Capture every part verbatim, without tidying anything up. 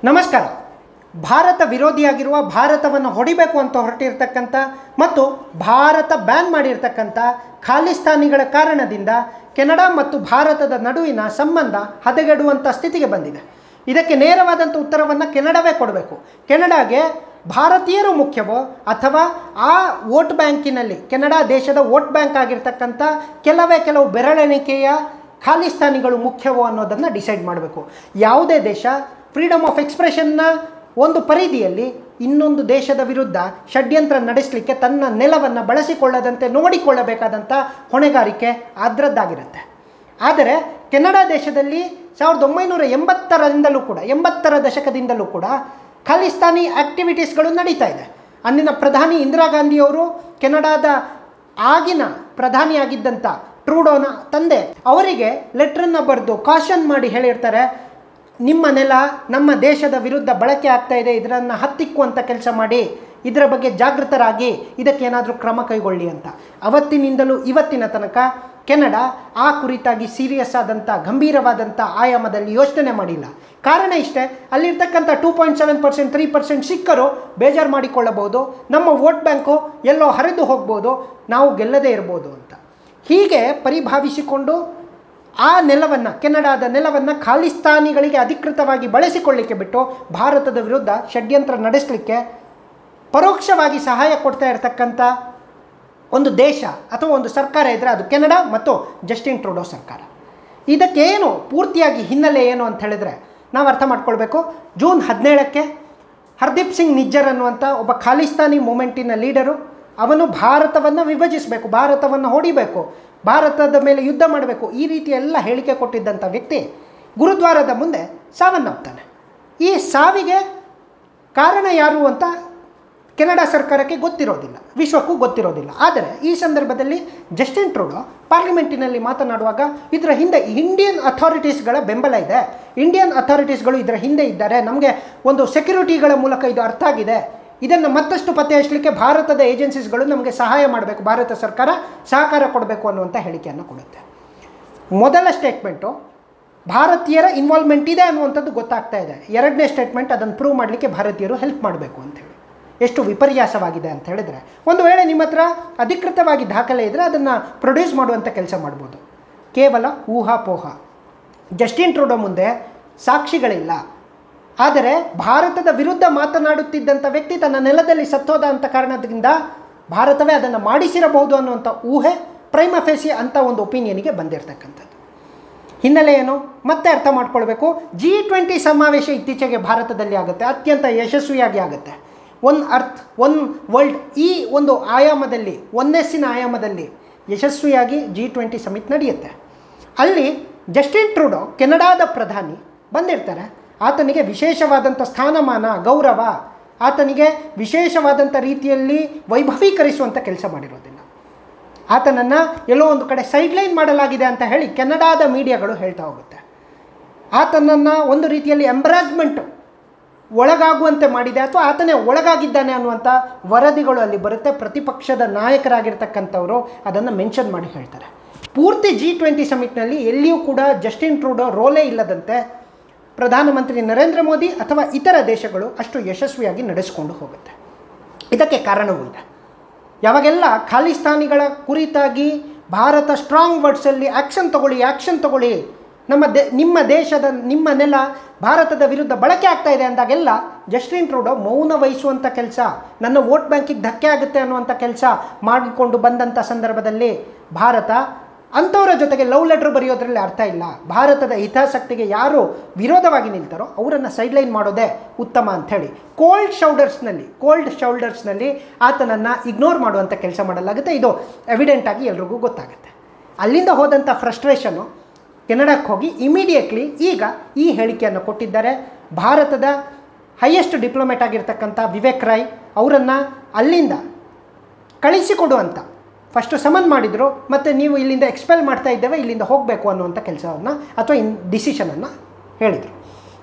ನಮಸ್ಕಾರ. ಭಾರತ ವಿರೋಧಿಯಾಗಿರುವ, ಭಾರತವನ್ನು ಹೊಡಿಬೇಕು ಅಂತ ಹೊರಟಿರ್ತಕ್ಕಂಥ ಮತ್ತು ಭಾರತ ಬ್ಯಾನ್ ಮಾಡಿರ್ತಕ್ಕಂಥ ಖಾಲಿಸ್ತಾನಿಗಳ ಕಾರಣದಿಂದ ಕೆನಡಾ ಮತ್ತು ಭಾರತದ ನಡುವಿನ ಸಂಬಂಧ ಹದಗೆಡುವಂಥ ಸ್ಥಿತಿಗೆ ಬಂದಿದೆ. ಇದಕ್ಕೆ ನೇರವಾದಂಥ ಉತ್ತರವನ್ನು ಕೆನಡಾವೇ ಕೊಡಬೇಕು. ಕೆನಡಾಗೆ ಭಾರತೀಯರು ಮುಖ್ಯವೋ ಅಥವಾ ಆ ವೋಟ್ ಬ್ಯಾಂಕಿನಲ್ಲಿ ಕೆನಡಾ ದೇಶದ ವೋಟ್ ಬ್ಯಾಂಕ್ ಆಗಿರ್ತಕ್ಕಂಥ ಕೆಲವೇ ಕೆಲವು ಬೆರಳೆಣಿಕೆಯ ಖಾಲಿಸ್ತಾನಿಗಳು ಮುಖ್ಯವೋ ಅನ್ನೋದನ್ನು ಡಿಸೈಡ್ ಮಾಡಬೇಕು. ಯಾವುದೇ ದೇಶ ಫ್ರೀಡಮ್ ಆಫ್ ಎಕ್ಸ್ಪ್ರೆಷನ್ನ ಒಂದು ಪರಿಧಿಯಲ್ಲಿ ಇನ್ನೊಂದು ದೇಶದ ವಿರುದ್ಧ ಷಡ್ಯಂತ್ರ ನಡೆಸಲಿಕ್ಕೆ ತನ್ನ ನೆಲವನ್ನು ಬಳಸಿಕೊಳ್ಳದಂತೆ ನೋಡಿಕೊಳ್ಳಬೇಕಾದಂಥ ಹೊಣೆಗಾರಿಕೆ ಅದರದ್ದಾಗಿರುತ್ತೆ. ಆದರೆ ಕೆನಡಾ ದೇಶದಲ್ಲಿ ಸಾವಿರದ ಒಂಬೈನೂರ ಎಂಬತ್ತರಿಂದಲೂ ಕೂಡ ಎಂಬತ್ತರ ದಶಕದಿಂದಲೂ ಕೂಡ ಖಾಲಿಸ್ತಾನಿ ಆ್ಯಕ್ಟಿವಿಟೀಸ್ಗಳು ನಡೀತಾ ಇದೆ. ಅಂದಿನ ಪ್ರಧಾನಿ ಇಂದಿರಾ ಗಾಂಧಿಯವರು ಕೆನಡಾದ ಆಗಿನ ಪ್ರಧಾನಿಯಾಗಿದ್ದಂಥ ಟ್ರೂಡೋನ ತಂದೆ ಅವರಿಗೆ ಲೆಟ್ರನ್ನು ಬರೆದು ಕಾಷನ್ ಮಾಡಿ ಹೇಳಿರ್ತಾರೆ, ನಿಮ್ಮ ನೆಲ ನಮ್ಮ ದೇಶದ ವಿರುದ್ಧ ಬಳಕೆ ಆಗ್ತಾ ಇದೆ, ಇದನ್ನು ಹತ್ತಿಕ್ಕುವಂಥ ಕೆಲಸ ಮಾಡಿ, ಇದರ ಬಗ್ಗೆ ಜಾಗೃತರಾಗಿ ಇದಕ್ಕೆ ಏನಾದರೂ ಕ್ರಮ ಕೈಗೊಳ್ಳಿ ಅಂತ. ಅವತ್ತಿನಿಂದಲೂ ಇವತ್ತಿನ ತನಕ ಕೆನಡಾ ಆ ಕುರಿತಾಗಿ ಸೀರಿಯಸ್ ಆದಂಥ ಗಂಭೀರವಾದಂಥ ಆಯಾಮದಲ್ಲಿ ಯೋಚನೆ ಮಾಡಿಲ್ಲ. ಕಾರಣ ಇಷ್ಟೇ, ಅಲ್ಲಿರ್ತಕ್ಕಂಥ two point seven percent three percent ಸಿಕ್ಕರು ಬೇಜಾರು ಮಾಡಿಕೊಳ್ಳಬಹುದು, ನಮ್ಮ ವೋಟ್ ಬ್ಯಾಂಕು ಎಲ್ಲೋ ಹರಿದು ಹೋಗ್ಬೋದು, ನಾವು ಗೆಲ್ಲದೇ ಇರ್ಬೋದು ಅಂತ ಹೀಗೆ ಪರಿಭಾವಿಸಿಕೊಂಡು ಆ ನೆಲವನ್ನು, ಕೆನಡಾದ ನೆಲವನ್ನು ಖಾಲಿಸ್ತಾನಿಗಳಿಗೆ ಅಧಿಕೃತವಾಗಿ ಬಳಸಿಕೊಳ್ಳಿಕ್ಕೆ ಬಿಟ್ಟು ಭಾರತದ ವಿರುದ್ಧ ಷಡ್ಯಂತ್ರ ನಡೆಸಲಿಕ್ಕೆ ಪರೋಕ್ಷವಾಗಿ ಸಹಾಯ ಕೊಡ್ತಾ ಇರತಕ್ಕಂಥ ಒಂದು ದೇಶ ಅಥವಾ ಒಂದು ಸರ್ಕಾರ ಇದ್ದರೆ ಅದು ಕೆನಡಾ ಮತ್ತು ಜಸ್ಟಿನ್ ಟ್ರೂಡೋ ಸರ್ಕಾರ. ಇದಕ್ಕೇನು ಪೂರ್ತಿಯಾಗಿ ಹಿನ್ನೆಲೆ ಏನು ಅಂತ ಹೇಳಿದ್ರೆ ನಾವು ಅರ್ಥ ಮಾಡ್ಕೊಳ್ಬೇಕು. ಜೂನ್ ಹದಿನೇಳಕ್ಕೆ ಹರ್ದೀಪ್ ಸಿಂಗ್ ನಿಜ್ಜರ್ ಅನ್ನುವಂಥ ಒಬ್ಬ ಖಾಲಿಸ್ತಾನಿ ಮೂಮೆಂಟಿನ ಲೀಡರು, ಅವನು ಭಾರತವನ್ನು ವಿಭಜಿಸಬೇಕು, ಭಾರತವನ್ನು ಹೊಡಿಬೇಕು, ಭಾರತದ ಮೇಲೆ ಯುದ್ಧ ಮಾಡಬೇಕು, ಈ ರೀತಿ ಎಲ್ಲ ಹೇಳಿಕೆ ಕೊಟ್ಟಿದ್ದಂಥ ವ್ಯಕ್ತಿ ಗುರುದ್ವಾರದ ಮುಂದೆ ಸಾವನ್ನಪ್ತಾನೆ. ಈ ಸಾವಿಗೆ ಕಾರಣ ಯಾರು ಅಂತ ಕೆನಡಾ ಸರ್ಕಾರಕ್ಕೆ ಗೊತ್ತಿರೋದಿಲ್ಲ, ವಿಶ್ವಕ್ಕೂ ಗೊತ್ತಿರೋದಿಲ್ಲ. ಆದರೆ ಈ ಸಂದರ್ಭದಲ್ಲಿ ಜಸ್ಟಿನ್ ಟ್ರೂಡೋ ಪಾರ್ಲಿಮೆಂಟಿನಲ್ಲಿ ಮಾತನಾಡುವಾಗ ಇದರ ಹಿಂದೆ ಇಂಡಿಯನ್ ಅಥಾರಿಟೀಸ್ಗಳ ಬೆಂಬಲ ಇದೆ, ಇಂಡಿಯನ್ ಅಥಾರಿಟೀಸ್ಗಳು ಇದರ ಹಿಂದೆ ಇದ್ದಾರೆ, ನಮಗೆ ಒಂದು ಸೆಕ್ಯೂರಿಟಿಗಳ ಮೂಲಕ ಇದು ಅರ್ಥ ಆಗಿದೆ, ಇದನ್ನು ಮತ್ತಷ್ಟು ಪತ್ತೆ ಹಚ್ಚಲಿಕ್ಕೆ ಭಾರತದ ಏಜೆನ್ಸೀಸ್ಗಳು ನಮಗೆ ಸಹಾಯ ಮಾಡಬೇಕು, ಭಾರತ ಸರ್ಕಾರ ಸಹಕಾರ ಕೊಡಬೇಕು ಅನ್ನುವಂಥ ಹೇಳಿಕೆಯನ್ನು ಕೊಡುತ್ತೆ. ಮೊದಲ ಸ್ಟೇಟ್ಮೆಂಟು ಭಾರತೀಯರ ಇನ್ವಾಲ್ವ್ಮೆಂಟ್ ಇದೆ ಅನ್ನುವಂಥದ್ದು ಗೊತ್ತಾಗ್ತಾ ಇದೆ. ಎರಡನೇ ಸ್ಟೇಟ್ಮೆಂಟ್ ಅದನ್ನು ಪ್ರೂವ್ ಮಾಡಲಿಕ್ಕೆ ಭಾರತೀಯರು ಹೆಲ್ಪ್ ಮಾಡಬೇಕು ಅಂಥೇಳಿ. ಎಷ್ಟು ವಿಪರ್ಯಾಸವಾಗಿದೆ ಅಂತ ಹೇಳಿದರೆ, ಒಂದು ವೇಳೆ ನಿಮ್ಮ ಹತ್ರ ಅಧಿಕೃತವಾಗಿ ದಾಖಲೆ ಇದ್ದರೆ ಅದನ್ನು ಪ್ರೊಡ್ಯೂಸ್ ಮಾಡುವಂಥ ಕೆಲಸ ಮಾಡ್ಬೋದು. ಕೇವಲ ಊಹಾಪೋಹ. ಜಸ್ಟಿನ್ ಟ್ರೂಡೋ ಮುಂದೆ ಸಾಕ್ಷಿಗಳಿಲ್ಲ, ಆದರೆ ಭಾರತದ ವಿರುದ್ಧ ಮಾತನಾಡುತ್ತಿದ್ದಂಥ ವ್ಯಕ್ತಿ ತನ್ನ ನೆಲದಲ್ಲಿ ಸತ್ತೋದ ಅಂತ ಕಾರಣದಿಂದ ಭಾರತವೇ ಅದನ್ನು ಮಾಡಿಸಿರಬಹುದು ಅನ್ನುವಂಥ ಊಹೆ ಪ್ರೈಮ ಫೇಸಿ ಅಂತ ಒಂದು ಒಪಿನಿಯನಿಗೆ ಬಂದಿರತಕ್ಕಂಥದ್ದು. ಹಿನ್ನೆಲೆ ಏನು ಮತ್ತೆ ಅರ್ಥ ಮಾಡ್ಕೊಳ್ಬೇಕು. ಜಿ ಟ್ವೆಂಟಿ ಸಮಾವೇಶ ಇತ್ತೀಚೆಗೆ ಭಾರತದಲ್ಲಿ ಆಗುತ್ತೆ, ಅತ್ಯಂತ ಯಶಸ್ವಿಯಾಗಿ ಆಗುತ್ತೆ. ಒನ್ ಅರ್ತ್ ಒನ್ ವರ್ಲ್ಡ್ ಈ ಒಂದು ಆಯಾಮದಲ್ಲಿ, ಒನ್ನೆಸ್ಸಿನ ಆಯಾಮದಲ್ಲಿ ಯಶಸ್ವಿಯಾಗಿ ಜಿ ಟ್ವೆಂಟಿ ಸಮಿಟ್ ನಡೆಯುತ್ತೆ. ಅಲ್ಲಿ ಜಸ್ಟಿನ್ ಟ್ರೂಡೋ ಕೆನಡಾದ ಪ್ರಧಾನಿ ಬಂದಿರ್ತಾರೆ. ಆತನಿಗೆ ವಿಶೇಷವಾದಂಥ ಸ್ಥಾನಮಾನ, ಗೌರವ, ಆತನಿಗೆ ವಿಶೇಷವಾದಂಥ ರೀತಿಯಲ್ಲಿ ವೈಭವೀಕರಿಸುವಂಥ ಕೆಲಸ ಮಾಡಿರೋದಿಲ್ಲ. ಆತನನ್ನು ಎಲ್ಲೋ ಒಂದು ಕಡೆ ಸೈಡ್ಲೈನ್ ಮಾಡಲಾಗಿದೆ ಅಂತ ಹೇಳಿ ಕೆನಡಾದ ಮೀಡಿಯಾಗಳು ಹೇಳ್ತಾ ಹೋಗುತ್ತೆ. ಆತನನ್ನು ಒಂದು ರೀತಿಯಲ್ಲಿ ಎಂಬ್ರಾಸ್ಮೆಂಟ್ ಒಳಗಾಗುವಂತೆ ಮಾಡಿದೆ ಅಥವಾ ಆತನೇ ಒಳಗಾಗಿದ್ದಾನೆ ಅನ್ನುವಂಥ ವರದಿಗಳು ಅಲ್ಲಿ ಬರುತ್ತೆ. ಪ್ರತಿಪಕ್ಷದ ನಾಯಕರಾಗಿರ್ತಕ್ಕಂಥವರು ಅದನ್ನು ಮೆನ್ಷನ್ ಮಾಡಿ ಹೇಳ್ತಾರೆ. ಪೂರ್ತಿ ಜಿ ಟ್ವೆಂಟಿ ಸಮಿಟ್ನಲ್ಲಿ ಎಲ್ಲಿಯೂ ಕೂಡ ಜಸ್ಟಿನ್ ಟ್ರೂಡೋ ರೋಲೇ ಇಲ್ಲದಂತೆ ಪ್ರಧಾನಮಂತ್ರಿ ನರೇಂದ್ರ ಮೋದಿ ಅಥವಾ ಇತರ ದೇಶಗಳು ಅಷ್ಟು ಯಶಸ್ವಿಯಾಗಿ ನಡೆಸಿಕೊಂಡು ಹೋಗುತ್ತೆ. ಇದಕ್ಕೆ ಕಾರಣವೂ ಇದೆ. ಯಾವಾಗೆಲ್ಲ ಖಾಲಿಸ್ತಾನಿಗಳ ಕುರಿತಾಗಿ ಭಾರತ ಸ್ಟ್ರಾಂಗ್ ವರ್ಡ್ಸಲ್ಲಿ ಆ್ಯಕ್ಷನ್ ತಗೊಳ್ಳಿ ಆ್ಯಕ್ಷನ್ ತಗೊಳ್ಳಿ, ನಮ್ಮ ದೇ ನಿಮ್ಮ ದೇಶದ ನಿಮ್ಮ ನೆಲ ಭಾರತದ ವಿರುದ್ಧ ಬಳಕೆ ಆಗ್ತಾ ಇದೆ ಅಂದಾಗೆಲ್ಲ ಜಸ್ಟಿನ್ ಟ್ರೂಡೋ ಮೌನ ವಹಿಸುವಂಥ ಕೆಲಸ, ನನ್ನ ವೋಟ್ ಬ್ಯಾಂಕಿಗೆ ಧಕ್ಕೆ ಆಗುತ್ತೆ ಅನ್ನುವಂಥ ಕೆಲಸ ಮಾಡಿಕೊಂಡು ಬಂದಂಥ ಸಂದರ್ಭದಲ್ಲಿ ಭಾರತ ಅಂಥವರ ಜೊತೆಗೆ ಲವ್ ಲೆಟ್ರ್ ಬರೆಯೋದ್ರಲ್ಲಿ ಅರ್ಥ ಇಲ್ಲ. ಭಾರತದ ಹಿತಾಸಕ್ತಿಗೆ ಯಾರು ವಿರೋಧವಾಗಿ ನಿಲ್ತಾರೋ ಅವರನ್ನು ಸೈಡ್ಲೈನ್ ಮಾಡೋದೇ ಉತ್ತಮ ಅಂಥೇಳಿ ಕೋಲ್ಡ್ ಶೌಲ್ಡರ್ಸ್ನಲ್ಲಿ ಕೋಲ್ಡ್ ಶೌಲ್ಡರ್ಸ್ನಲ್ಲಿ ಆತನನ್ನು ಇಗ್ನೋರ್ ಮಾಡುವಂಥ ಕೆಲಸ ಮಾಡಲಾಗುತ್ತೆ. ಇದು ಎವಿಡೆಂಟಾಗಿ ಎಲ್ರಿಗೂ ಗೊತ್ತಾಗುತ್ತೆ. ಅಲ್ಲಿಂದ ಹೋದಂಥ ಫ್ರಸ್ಟ್ರೇಷನ್ನು ಕೆನಡಾಕ್ಕೆ ಹೋಗಿ ಇಮಿಡಿಯೇಟ್ಲಿ ಈಗ ಈ ಹೇಳಿಕೆಯನ್ನು ಕೊಟ್ಟಿದ್ದಾರೆ. ಭಾರತದ ಹೈಯೆಸ್ಟ್ ಡಿಪ್ಲೊಮೇಟ್ ಆಗಿರ್ತಕ್ಕಂಥ ವಿವೇಕ್ ರಾಯ್ ಅವರನ್ನು ಅಲ್ಲಿಂದ ಕಳಿಸಿಕೊಡುವಂಥ ಫಸ್ಟು ಸಮನ್ ಮಾಡಿದರು, ಮತ್ತು ನೀವು ಇಲ್ಲಿಂದ ಎಕ್ಸ್ಪೆಲ್ ಮಾಡ್ತಾ ಇದ್ದೇವೆ, ಇಲ್ಲಿಂದ ಹೋಗಬೇಕು ಅನ್ನುವಂಥ ಕೆಲಸವನ್ನು ಅಥವಾ ಇನ್ ಡಿಸಿಷನನ್ನು ಹೇಳಿದರು.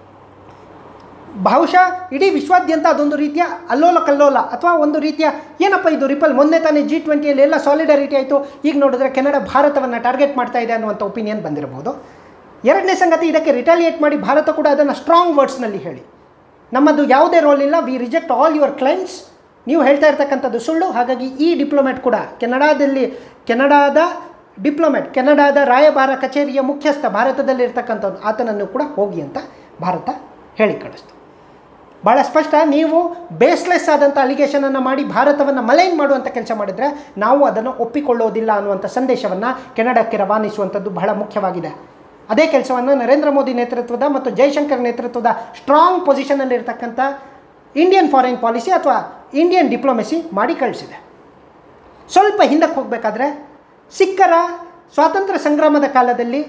ಬಹುಶಃ ಇಡೀ ವಿಶ್ವಾದ್ಯಂತ ಅದೊಂದು ರೀತಿಯ ಅಲ್ಲೋಲ ಕಲ್ಲೋಲ ಅಥವಾ ಒಂದು ರೀತಿಯ ಏನಪ್ಪ ಇದು ರಿಪಲ್, ಮೊನ್ನೆ ತಾನೇ ಜಿ ಟ್ವೆಂಟಿಯಲ್ಲಿ ಎಲ್ಲ ಸಾಲಿಡಾರಿಟಿ ಆಯಿತು, ಈಗ ನೋಡಿದ್ರೆ ಕೆನಡಾ ಭಾರತವನ್ನು ಟಾರ್ಗೆಟ್ ಮಾಡ್ತಾ ಇದೆ ಅನ್ನುವಂಥ ಒಪಿನಿಯನ್ ಬಂದಿರಬಹುದು. ಎರಡನೇ ಸಂಗತಿ, ಇದಕ್ಕೆ ರಿಟಾಲಿಯೇಟ್ ಮಾಡಿ ಭಾರತ ಕೂಡ ಅದನ್ನು ಸ್ಟ್ರಾಂಗ್ ವರ್ಡ್ಸ್ನಲ್ಲಿ ಹೇಳಿ ನಮ್ಮದು ಯಾವುದೇ ರೋಲ್ ಇಲ್ಲ, we reject all your claims, ನೀವು ಹೇಳ್ತಾ ಇರ್ತಕ್ಕಂಥದ್ದು ಸುಳ್ಳು. ಹಾಗಾಗಿ ಈ ಡಿಪ್ಲೊಮ್ಯಾಟ್ ಕೂಡ ಕೆನಡಾದಲ್ಲಿ ಕೆನಡಾದ ಡಿಪ್ಲೊಮ್ಯಾಟ್ ಕೆನಡಾದ ರಾಯಭಾರ ಕಚೇರಿಯ ಮುಖ್ಯಸ್ಥ ಭಾರತದಲ್ಲಿ ಇರ್ತಕ್ಕಂಥವ್ನು ಆತನನ್ನು ಕೂಡ ಹೋಗಿ ಅಂತ ಭಾರತ ಹೇಳಿ ಕಳಿಸ್ತು. ಭಾಳ ಸ್ಪಷ್ಟ, ನೀವು ಬೇಸ್ಲೆಸ್ ಆದಂಥ ಅಲಿಗೇಷನನ್ನು ಮಾಡಿ ಭಾರತವನ್ನು ಮಲೈನ್ ಮಾಡುವಂಥ ಕೆಲಸ ಮಾಡಿದರೆ ನಾವು ಅದನ್ನು ಒಪ್ಪಿಕೊಳ್ಳೋದಿಲ್ಲ ಅನ್ನುವಂಥ ಸಂದೇಶವನ್ನು ಕೆನಡಾಕ್ಕೆ ರವಾನಿಸುವಂಥದ್ದು ಬಹಳ ಮುಖ್ಯವಾಗಿದೆ. ಅದೇ ಕೆಲಸವನ್ನು ನರೇಂದ್ರ ಮೋದಿ ನೇತೃತ್ವದ ಮತ್ತು ಜೈಶಂಕರ್ ನೇತೃತ್ವದ ಸ್ಟ್ರಾಂಗ್ ಪೊಸಿಷನಲ್ಲಿರ್ತಕ್ಕಂಥ ಇಂಡಿಯನ್ ಫಾರಿನ್ ಪಾಲಿಸಿ ಅಥವಾ ಇಂಡಿಯನ್ ಡಿಪ್ಲೊಮೆಸಿ ಮಾಡಿ ಕಳಿಸಿದೆ. ಸ್ವಲ್ಪ ಹಿಂದಕ್ಕೆ ಹೋಗಬೇಕಾದ್ರೆ ಸಿಖ್ಖರ ಸ್ವಾತಂತ್ರ್ಯ ಸಂಗ್ರಾಮದ ಕಾಲದಲ್ಲಿ